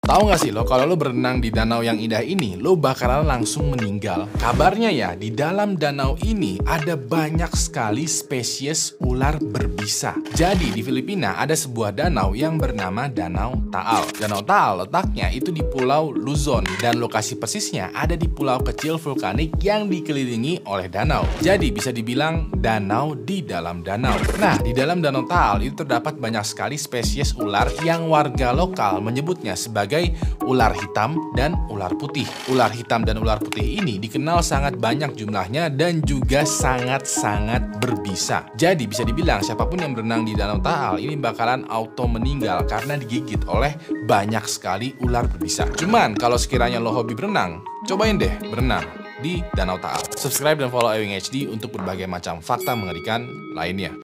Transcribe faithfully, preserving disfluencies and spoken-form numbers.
Tahu nggak sih lo, kalau lo berenang di danau yang indah ini, lo bakalan langsung meninggal. Kabarnya ya, di dalam danau ini ada banyak sekali spesies ular berbisa. Jadi di Filipina ada sebuah danau yang bernama Danau Taal. Danau Taal letaknya itu di Pulau Luzon dan lokasi persisnya ada di pulau kecil vulkanik yang dikelilingi oleh danau. Jadi bisa dibilang danau di dalam danau. Nah, di dalam Danau Taal itu terdapat banyak sekali spesies ular yang warga lokal menyebutnya sebagai ular hitam dan ular putih. Ular hitam dan ular putih ini dikenal sangat banyak jumlahnya dan juga sangat-sangat berbisa. Jadi bisa dibilang siapapun yang berenang di Danau Taal ini bakalan auto meninggal karena digigit oleh banyak sekali ular berbisa. Cuman kalau sekiranya lo hobi berenang, cobain deh berenang di Danau Taal. Subscribe dan follow Ewing H D untuk berbagai macam fakta mengerikan lainnya.